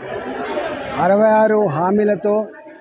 66 హామీలతో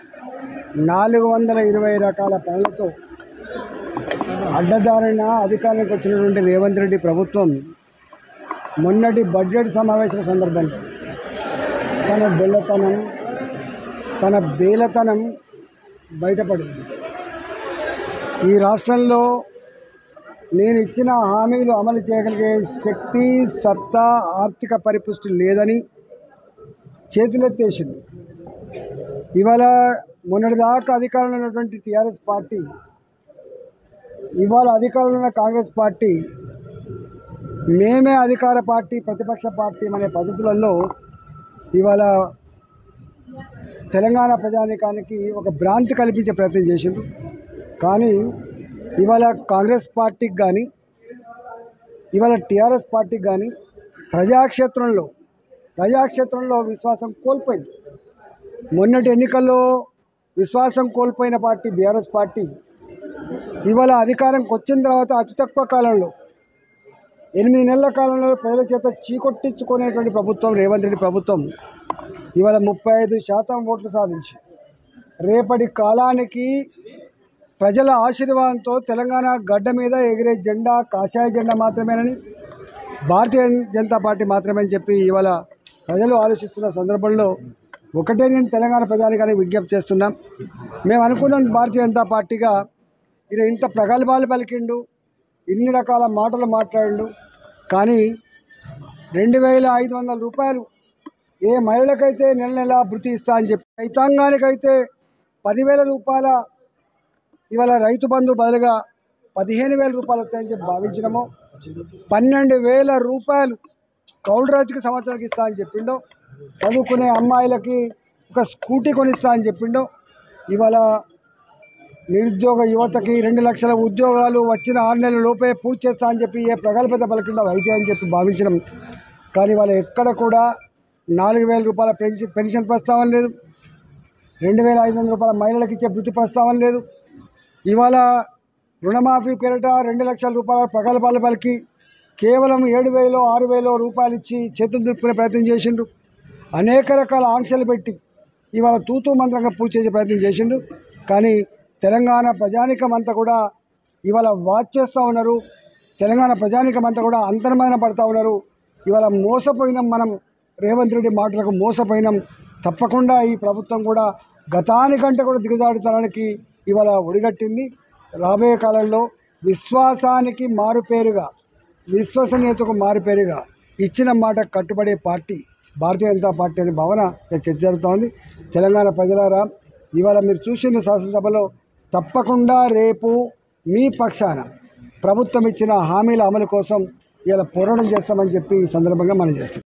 420 రకాల పనులతో అడ్డదారిన అధికారానికి వచ్చినటువంటి రేవంత్ రెడ్డి ప్రభుత్వం మొన్నటి బడ్జెట్ సమావేశాల సందర్భంలో తన బెల్లతనం తన బేలతనం బయటపడింది. ఈ రాష్ట్రంలో నేను ఇచ్చిన హామీలు అమలు చేయగలిగే శక్తి, సత్తా, ఆర్థిక పరిపుష్టి లేదని చేతులెత్తేసింది. ఇవాళ మొన్నటిదాకా అధికారంలో ఉన్నటువంటి టీఆర్ఎస్ పార్టీ, ఇవాళ అధికారంలో ఉన్న కాంగ్రెస్ పార్టీ మేమే అధికార పార్టీ, ప్రతిపక్ష పార్టీ అనే పద్ధతులలో ఇవాళ తెలంగాణ ప్రజానీకానికి ఒక భ్రాంతి కల్పించే ప్రయత్నం చేసిండ్రు. కానీ ఇవాళ కాంగ్రెస్ పార్టీకి కానీ ఇవాళ టీఆర్ఎస్ పార్టీకి కానీ ప్రజాక్షేత్రంలో విశ్వాసం కోల్పోయింది. మొన్నటి ఎన్నికల్లో విశ్వాసం కోల్పోయిన పార్టీ బీఆర్ఎస్ పార్టీ ఇవాళ అధికారంకి వచ్చిన తర్వాత అతి తక్కువ కాలంలో 8 నెలల కాలంలో ప్రజల చేత చీకొట్టించుకునేటువంటి ప్రభుత్వం రేవంత్ రెడ్డి ప్రభుత్వం ఇవాళ 35% ఓట్లు సాధించి రేపటి కాలానికి ప్రజల ఆశీర్వాదంతో తెలంగాణ గడ్డ మీద ఎగిరే జెండా కాషాయ జెండా మాత్రమేనని, భారతీయ జనతా పార్టీ మాత్రమే అని చెప్పి ఇవాళ ప్రజలు ఆలోచిస్తున్న సందర్భంలో ఒకటే నేను తెలంగాణ ప్రజానికానికి విజ్ఞప్తి చేస్తున్నాం. మేము అనుకున్నాం భారతీయ జనతా పార్టీగా ఈయన ఇంత ప్రగల్భాలు పలికిండు, ఇన్ని రకాల మాటలు మాట్లాడిండు. కానీ 2500 రూపాయలు ఏ మహిళకైతే నెల నెల భృతి ఇస్తా అని చెప్పి, రైతాంగానికైతే 10,000 రూపాయల ఇవాళ రైతు బంధు బదులుగా 15,000 రూపాయలు వస్తాయని చెప్పి భావించినామో, 12,000 రూపాయలు కౌలు రైతుకి సంవత్సరానికి ఇస్తా అని చెప్పిండో, చదువుకునే అమ్మాయిలకి ఒక స్కూటీ కొనిస్తా అని చెప్పిండో, ఇవాళ నిరుద్యోగ యువతకి 2 లక్షల ఉద్యోగాలు వచ్చిన 6 నెలల లోపే పూర్తి చేస్తా అని చెప్పి ఏ ప్రగల్భత పలికిండో అయితే అని చెప్పి భావించడం. కానీ వాళ్ళు ఎక్కడ కూడా 4,000 రూపాయల పెన్షన్ ప్రస్తావన లేదు, 2,500 రూపాయల మహిళలకు ఇచ్చే వృత్తి ప్రస్తావన లేదు. ఇవాళ రుణమాఫీ పేరిట 2 లక్షల రూపాయల ప్రగల్భాలు పలికి కేవలం 7,000 6,000 రూపాయలు ఇచ్చి చేతులు దులుపుకునే ప్రయత్నం చేసిండు. అనేక రకాల ఆంక్షలు పెట్టి ఇవాళ తూతూ మంత్రంగా పూర్తి చేసే ప్రయత్నం చేసిండు. కానీ తెలంగాణ ప్రజానికం అంతా కూడా ఇవాళ వాచ్ చేస్తూ ఉన్నారు. తెలంగాణ ప్రజానికం అంతా కూడా అంతర్మదన పడుతూ ఉన్నారు. ఇవాళ మోసపోయినాం, మనం రేవంత్ రెడ్డి మాటలకు మోసపోయినాం. తప్పకుండా ఈ ప్రభుత్వం కూడా గతానికంటే కూడా దిగజారుతనానికి ఇవాళ ఒడిగట్టింది. రాబోయే కాలంలో విశ్వాసానికి మారుపేరుగా, విశ్వసనీయతకు మారుపేరుగా ఇచ్చిన మాట కట్టుబడే పార్టీ భారతీయ జనతా పార్టీ అనే భావన చర్చ జరుగుతోంది. తెలంగాణ ప్రజలారా, ఇవాళ మీరు చూసిన శాసనసభలో తప్పకుండా రేపు మీ పక్షాన ప్రభుత్వం ఇచ్చిన హామీల అమలు కోసం ఇవాళ పోరాటం చేస్తామని చెప్పి ఈ సందర్భంగా మనం చేస్తాం.